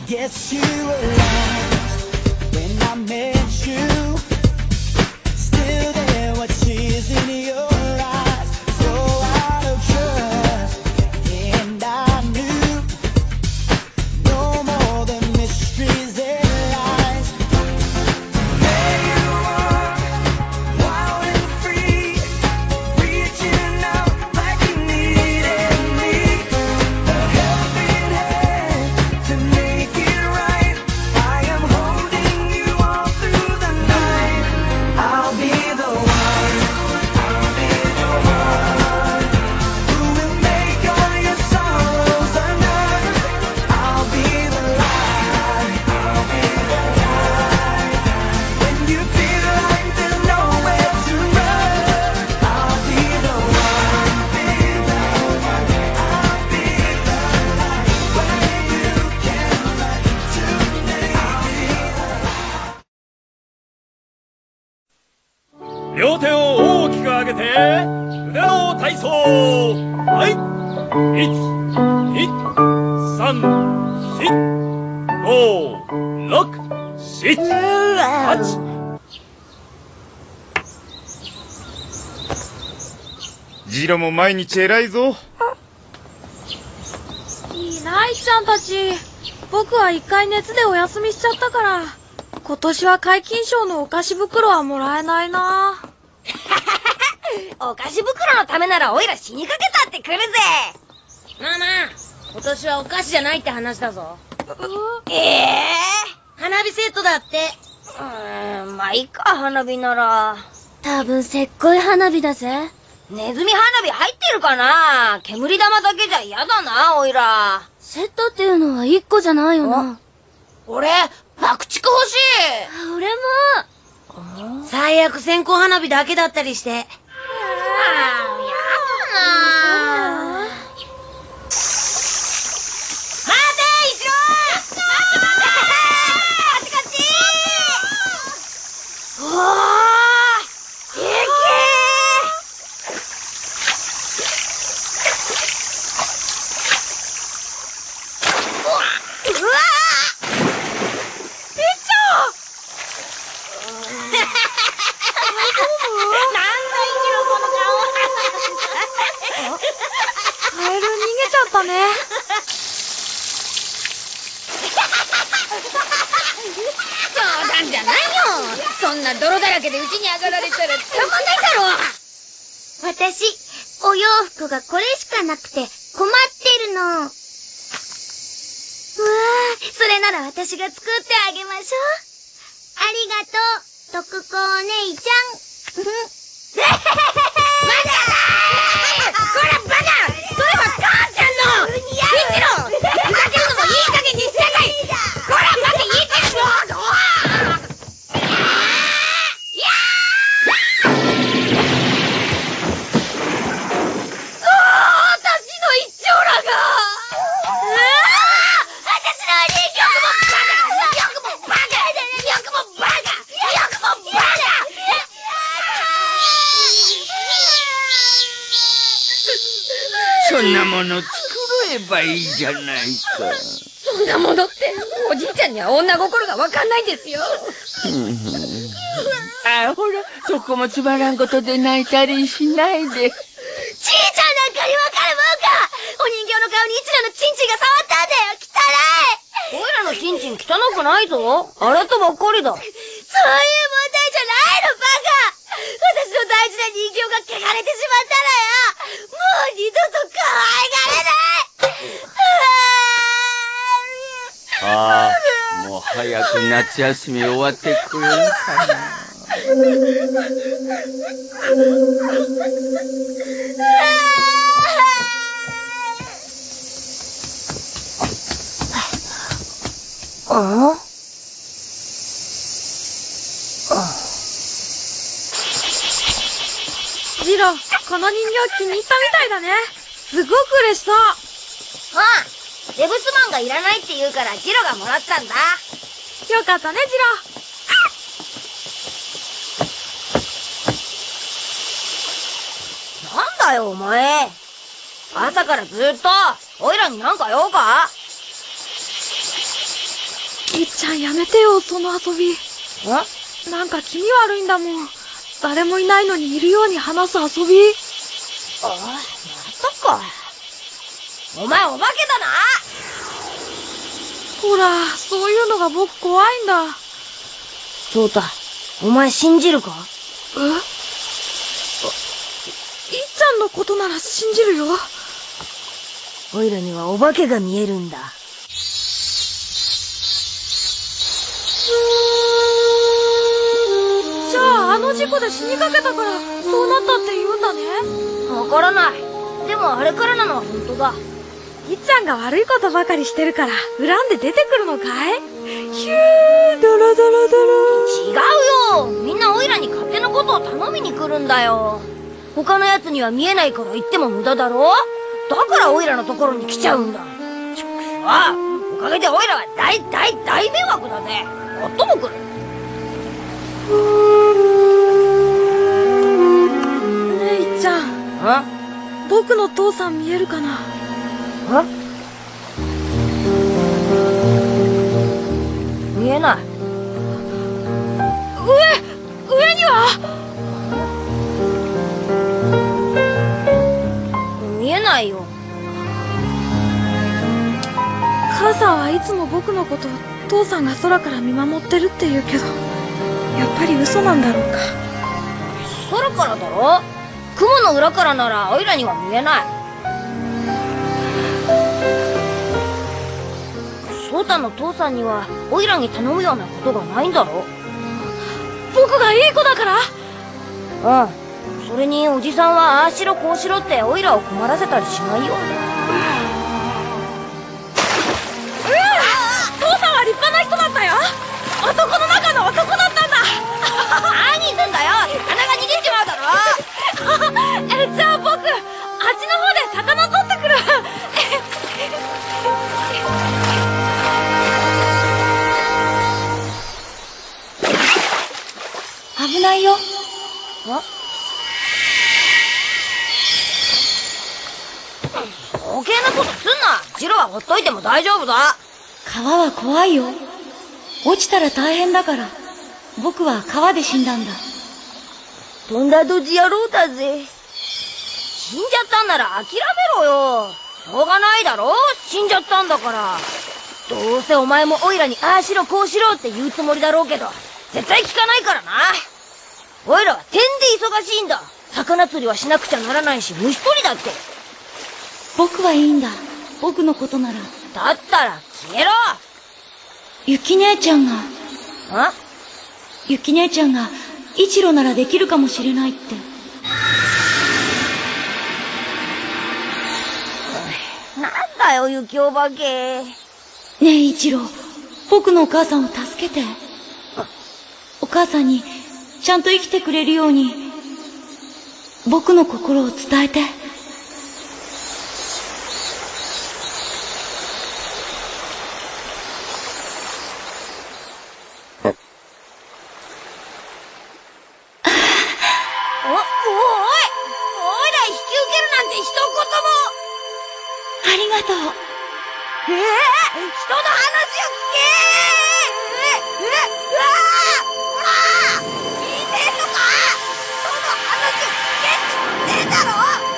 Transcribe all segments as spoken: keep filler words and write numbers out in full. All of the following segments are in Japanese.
Guess you were lost when I met you. Still there, what is in your eyes? So out of trust, and I knew no more than mysteries and lies. There you are, wild and free, reaching out like you needed me. A helping hand to make it right. I am holding you all through the night. I'll be the one, I'll be the one who will make all your sorrows undone. I'll be the light, I'll be the light. When you feel like there's nowhere to run, I'll be the one, be the one. I'll be the light where you can run to me. I'll be the light. 両手を大きく上げて腕の体操。はい、いち、に、さん、し、ご、ろく、し、はち。 ジロも毎日偉いぞ。 いいな、いっちゃんたち。僕は一回熱でお休みしちゃったから、今年は皆勤賞のお菓子袋はもらえないな。 お菓子袋のためならオイラ死にかけたってくるぜ。 まあまあ、今年はお菓子じゃないって話だぞ。 ええ花火セットだって。 ー、うーん、まあいいか、花火なら。 多分せっこい花火だぜ。 ネズミ花火入ってるかな。煙玉だけじゃ嫌だな、オイラ。 セットっていうのはいっこじゃないよな。 俺、爆竹欲しい。 俺も。 最悪線香花火だけだったりして。 あー、やだな。待て、一郎。待って待って。こっちこっち。おー、でけー。うわー、 いっちゃんカエル逃げちゃったね。 冗談じゃないよ。そんな泥だらけでうちに上がられたらたまんないだろ。 私、お洋服がこれしかなくて困ってるの。うわぁ、それなら私が作ってあげましょう。ありがとう、徳子お姉ちゃん。 待てー！こらバカ！それは母ちゃんの！言ってろ！ふざけるのもいい加減にしてくれ！こらバカ言ってるの！いやー！おー！私の一丁羅が！うわー！私の人形もバカ！よくもバカ！よくもバカ！よくもバカ！ そんなもの作ればいいじゃないか。 そんなものっておじいちゃんには女心がわかんないですよ。 あ、ほら、そこもつまらんことで泣いたりしないで。 ちいちゃんなんかにわかるもんか。お人形の顔にいつらのチンチンが触ったんだよ。汚い。おいらのチンチン汚くないぞ。洗ったばっかりだ。そういう問題じゃないの、バカ。私の大事な人形が汚れてしまったらよ、もう二度と可愛がれない。 ああ、もう早く夏休み終わってくれるかな。 あ？ ジロ、この人形気に入ったみたいだね。すごく嬉しそう。 ああ、レブスマンがいらないって言うからジロがもらったんだ。 よかったね、ジロ。 なんだよ、お前。朝からずっと、おいらになんか用か？ いっちゃんやめてよ、その遊び。 え？ なんか気味悪いんだもん。誰もいないのにいるように話す遊び。 ああ、またか。お前お化けだな。 ほら、そういうのが僕怖いんだ。 そうた、お前信じるか？ え？いっちゃんのことなら信じるよ。 おいらにはお化けが見えるんだ。 じゃああの事故で死にかけたからそうなったって言うんだね。 わからない。でもあれからなのは本当だ。 いっちゃんが悪いことばかりしてるから恨んで出てくるのかい？ヒュードロドロドロ。 違うよ。みんなおいらに勝手なことを頼みに来るんだよ。他のやつには見えないから言っても無駄だろ。だからおいらのところに来ちゃうんだ。ちくしょう。おかげでおいらは大大大迷惑だぜ。もっとも来る。 ねえいっちゃん。 ん？ 僕の父さん見えるかな？ え？見えない。 上、上には？ 見えないよ。 母さんはいつも僕のことを父さんが空から見守ってるって言うけど、やっぱり嘘なんだろうか。 空からだろ？雲の裏からならおいらには見えない。ソータの父さんにはおいらに頼むようなことがないんだろ？ 僕がいい子だから？ うん。それにおじさんはああしろこうしろっておいらを困らせたりしないよ。うん。 父さんは立派な人だったよ。男の中の男だったんだ。 何すんだよ。鼻が逃げちまうだろ。 え、じゃあ僕、あっちの方で魚取ってくる。危ないよ。 余計なことすんな。ジロはほっといても大丈夫だ。 川は怖いよ。落ちたら大変だから。僕は川で死んだんだ。 とんだドジ野郎だぜ。死んじゃったんなら諦めろよ。しょうがないだろ。死んじゃったんだから。どうせお前もオイラにああしろこうしろって言うつもりだろうけど、絶対聞かないからな。オイラは点で忙しいんだ。魚釣りはしなくちゃならないし、虫取りだって。 僕はいいんだ。僕のことなら。 だったら消えろ。 ゆき姉ちゃんが。 ん？ ゆき姉ちゃんが一郎ならできるかもしれないって。 なんだよ、ゆきお化け。 ねえ一郎、僕のお母さんを助けて。お母さんにちゃんと生きてくれるように僕の心を伝えて。ありがとう。 ええー、人の話を聞けー。え、え、うわー、うわー、聞いてんのか？人の話を聞けって言ってんだろ。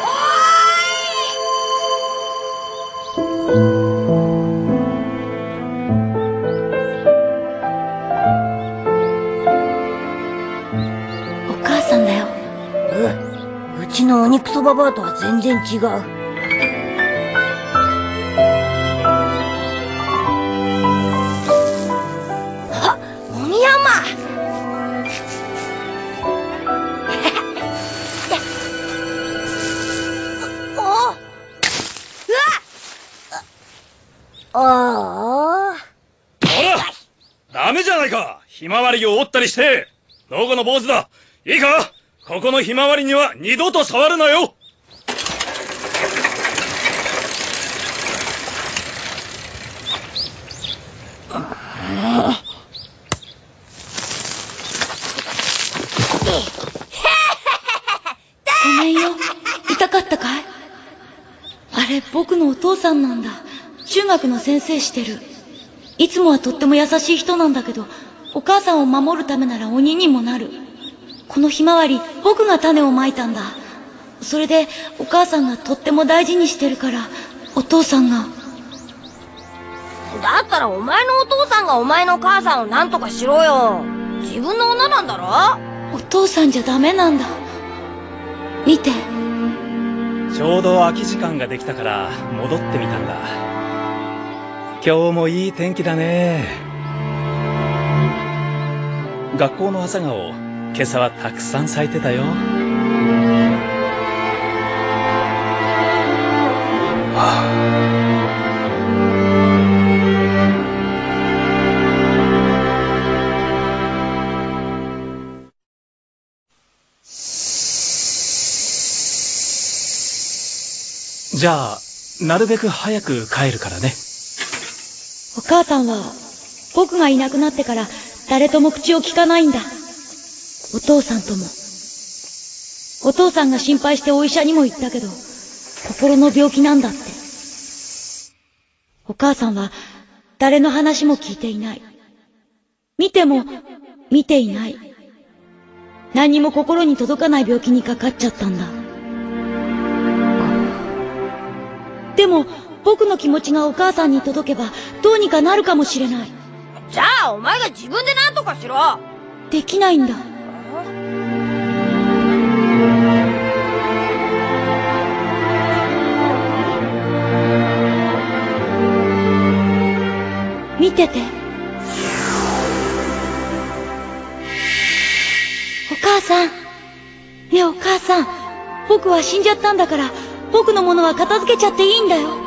おーい。お母さんだよ。 う、うちのお肉そばバーとは全然違う。ああ。 ほら、ダメじゃないか。ひまわりを折ったりして。どこの坊主だ。いいか、ここのひまわりには二度と触るなよ。 ごめんよ。痛かったかい？あれ僕のお父さんなんだ。中学の先生してる。 いつもはとっても優しい人なんだけど、お母さんを守るためなら鬼にもなる。このひまわり、僕が種をまいたんだ。それでお母さんがとっても大事にしてるから、お父さんが。 だったらお前のお父さんがお前の母さんを何とかしろよ。自分の女なんだろ。 お父さんじゃダメなんだ。見て。 ちょうど空き時間ができたから戻ってみたんだ。今日もいい天気だね。学校の朝顔、今朝はたくさん咲いてたよ。はあ、じゃあ、なるべく早く帰るからね。 お母さんは、僕がいなくなってから誰とも口を聞かないんだ。お父さんとも。お父さんが心配してお医者にも言ったけど、心の病気なんだって。お母さんは誰の話も聞いていない。見ても見ていない。何にも心に届かない病気にかかっちゃったんだ。でも僕の気持ちがお母さんに届けばどうにかなるかもしれない。 じゃあお前が自分で何とかしろ。 できないんだ。見てて。お母さん。ねえお母さん。僕は死んじゃったんだから、僕のものは片付けちゃっていいんだよ。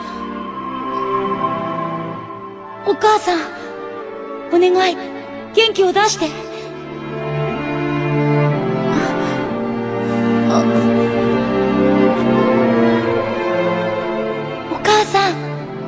お母さん。お願い。元気を出して。お母さん。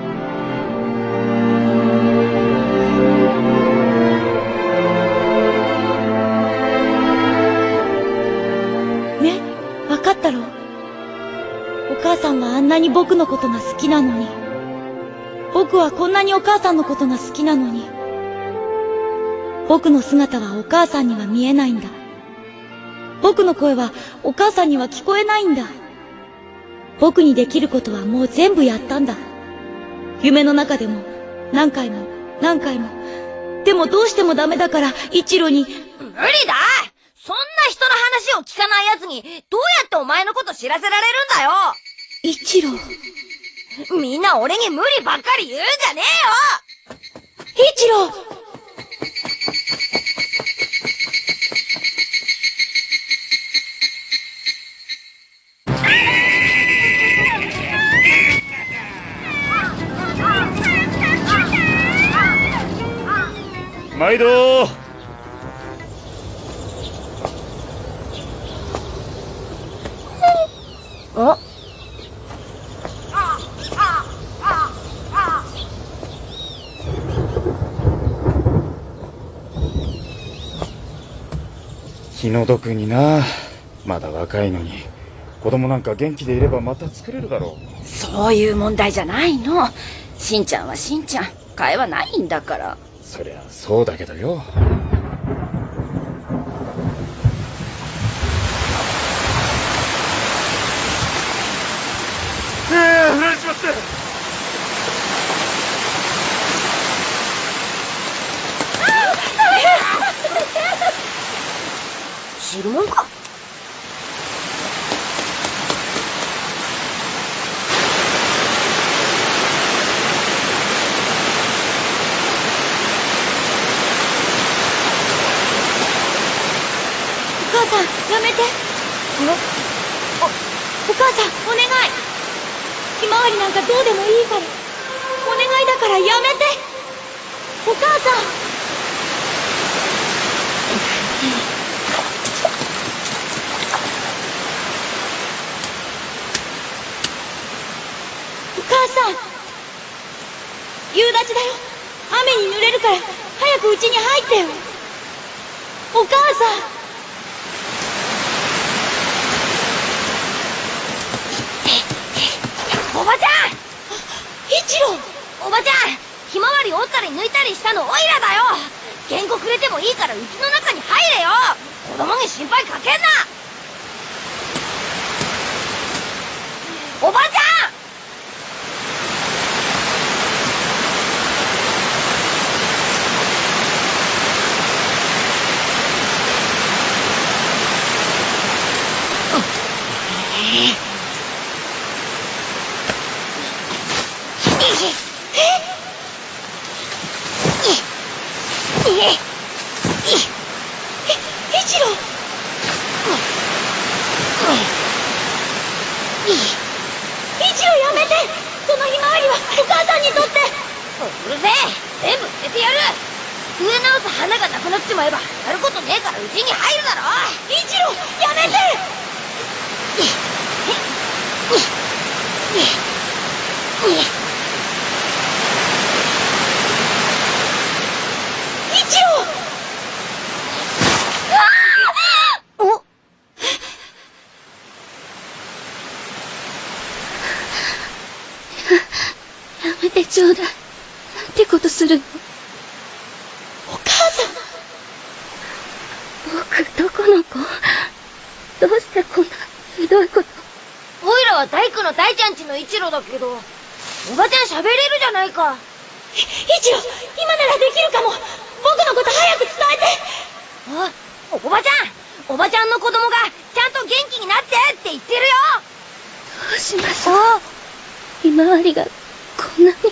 ね、わかったろ。お母さんはあんなに僕のことが好きなのに、僕はこんなにお母さんのことが好きなのに、僕の姿はお母さんには見えないんだ。僕の声はお母さんには聞こえないんだ。僕にできることはもう全部やったんだ。夢の中でも何回も何回も。でもどうしてもダメだから一郎に。無理だ。そんな人の話を聞かない奴にどうやってお前のこと知らせられるんだよ。 一郎。 みんな俺に無理ばっかり言うんじゃねえよ。一郎。 毎度。 あ？ 気の毒にな。まだ若いのに。子供なんか元気でいればまた作れるだろう。 そういう問題じゃないの。しんちゃんはしんちゃん。替えはないんだから。 そりゃそうだけどよ。 えー、お願いします。 知るもんか。 お母さん、やめて。お、お母さん、お願い。ひまわりなんかどうでもいいから。お願いだからやめて。お母さん。お母さん。夕立だよ。雨に濡れるから早く家に入ってよ。お母さん。 おばちゃん。 一郎。 おばちゃん、 ひまわり折ったり抜いたりしたのオイラだよ。原稿くれてもいいからうちの中に入れよ。子供に心配かけんな。おばちゃん！ ちょうだい。なんてことするの。 お母さん。 僕、どこの子？どうしてこんなひどいこと。 おいらは大工の大ちゃんちの一郎だけど、おばちゃん喋れるじゃないか。 一郎、今ならできるかも。僕のこと早く伝えて。 あ、おばちゃん、おばちゃんの子供がちゃんと元気になってって言ってるよ。 どうしましょう。ひまわりがこんなに。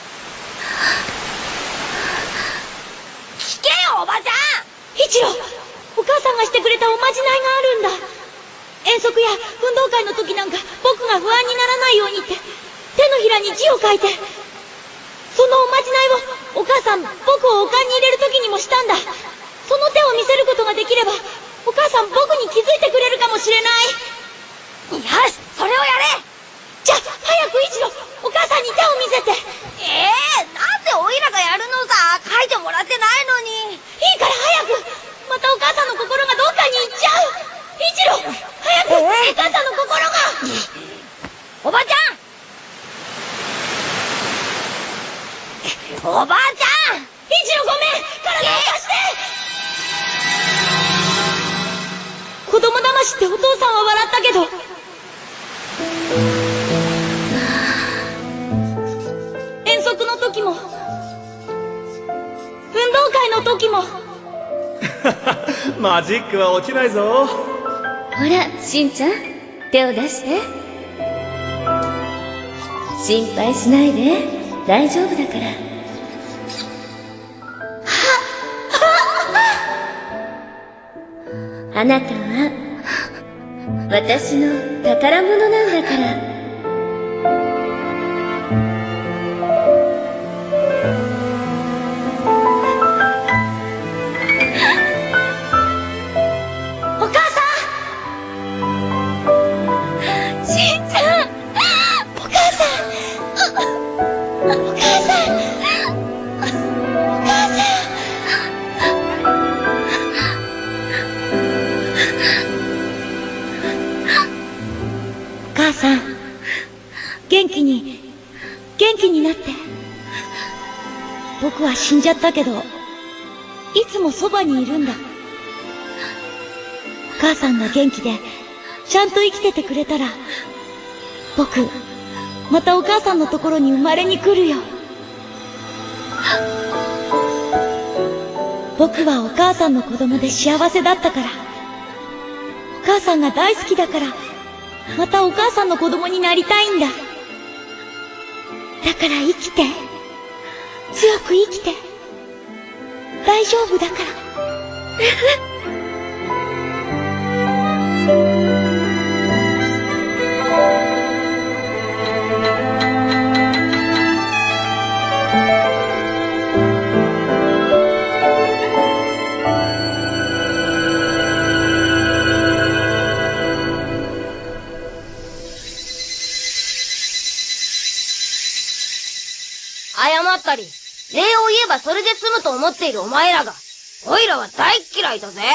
聞けよ、おばちゃん。 一郎、お母さんがしてくれたおまじないがあるんだ。遠足や運動会の時なんか僕が不安にならないようにって手のひらに字を書いて、そのおまじないをお母さん僕をお燗に入れる時にもしたんだ。その手を見せることができればお母さん僕に気づいてくれるかもしれない。 よし、それをやれ。 じゃあ早く一郎、お母さんに手を見せて。 ええー、なんでおいらがやるのさ。書いてもらってないのに。 いいから早く。またお母さんの心がどっかに行っちゃう。一郎、早く、えー、お母さんの心が。 おばちゃん。おばあちゃん。 一郎ごめん、体を貸して。子供騙しってお父さんは笑ったけど、遠足の時も運動会の時もマジックは落ちないぞ。 ほら、しんちゃん、手を出して。心配しないで、大丈夫だから。あなたは私の宝物なんだから。 元気に、元気になって。僕は死んじゃったけど、いつもそばにいるんだ。お母さんが元気で、ちゃんと生きててくれたら、僕、またお母さんのところに生まれに来るよ。僕はお母さんの子供で幸せだったから、お母さんが大好きだから、またお母さんの子供になりたいんだ。だから生きて、強く生きて、大丈夫だから。 謝ったり、礼を言えばそれで済むと思っているお前らが、オイラは大嫌いだぜ。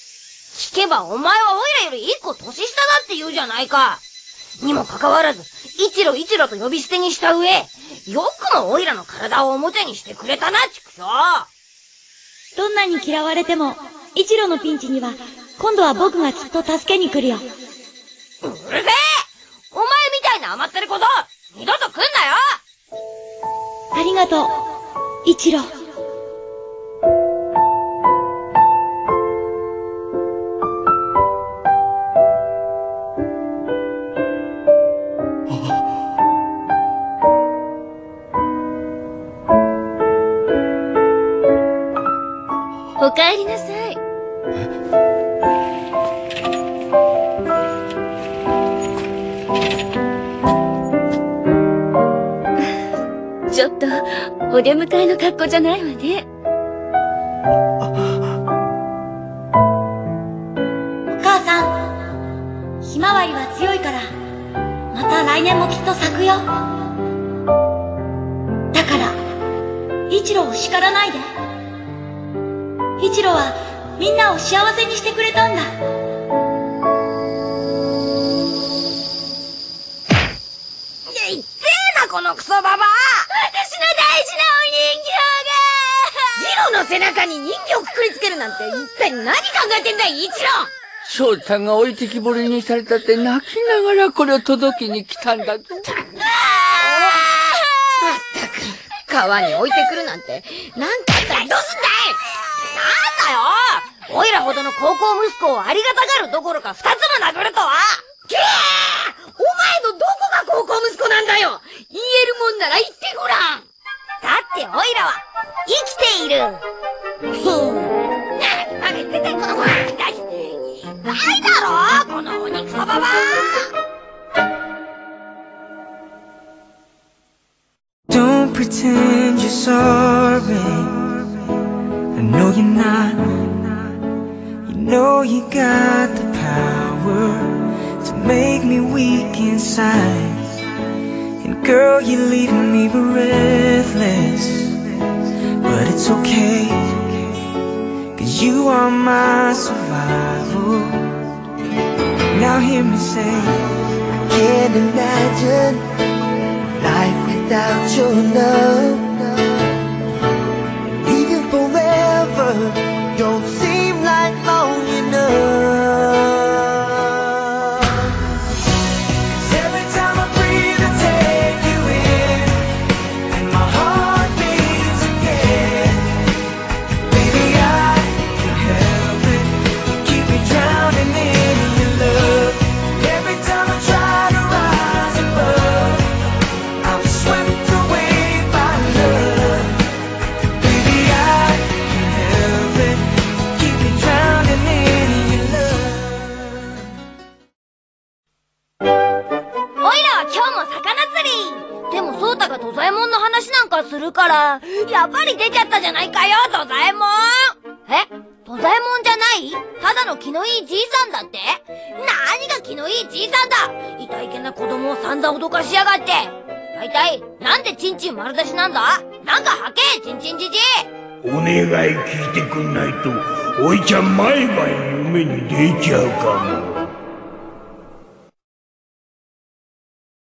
聞けばお前はオイラより一個年下だって言うじゃないか。にもかかわらず、 一郎一郎と呼び捨てにした上、よくもオイラの体を表にしてくれたな、畜生。 どんなに嫌われても、一郎のピンチには、今度は僕がきっと助けに来るよ。 うるせえ！お前みたいな甘ってること、二度と来んなよ！ ありがとう、一郎。 おかえりなさい。ちょっとお出迎えの格好じゃないわね。 お母さん、ひまわりは強いからまた来年もきっと咲くよ。だから一郎を叱らないで。一郎はみんなを幸せにしてくれたんだ。 いってえな、このクソババア。私の大事なお人形が。ジロの背中に人形をくくりつけるなんて一体何考えてんだい、一郎。 翔太が置いてきぼりにされたって泣きながらこれを届けに来たんだぞ。 まったく、川に置いてくるなんて、なんかあったらどうすんだい。なんだよ、オイラほどの高校息子をありがたがるどころか二つも殴るとは。けー！お前のどこが高校息子なんだよ。言えるもんなら言ってごらん。だってオイラは生きている。ふん。なあ、出てこの子は。ないだろこのお肉そばは。 Don't pretend you're sorry. I know you're not. You know you got the power to make me weak inside. And girl, you're leaving me breathless. But it's okay, 'cause you are my survival. Now hear me say, I can't imagine life without your love. Even forever don't seem like long enough. 'Cause every time I breathe I take you in, and my heart beats again. Baby, I can't help it, keep me drowning in your love. Every time I try to rise above, I'm swept away by love. Baby, I can't help it, keep me drowning in your love. オイラは今日も魚釣り。でもソータが土左衛門の話なんかするから、やっぱり出ちゃったじゃないかよ、土左衛門。え？土左衛門じゃない？ただの気のいいじいさんだって？何が気のいいじいさんだ。いたいけな子供を散々脅かしやがって。だいたいなんでチンチン丸出しなんだ？なんか吐け、チンチンじじい。 お願い聞いてくんないと、おいちゃん毎晩夢に出ちゃうかも。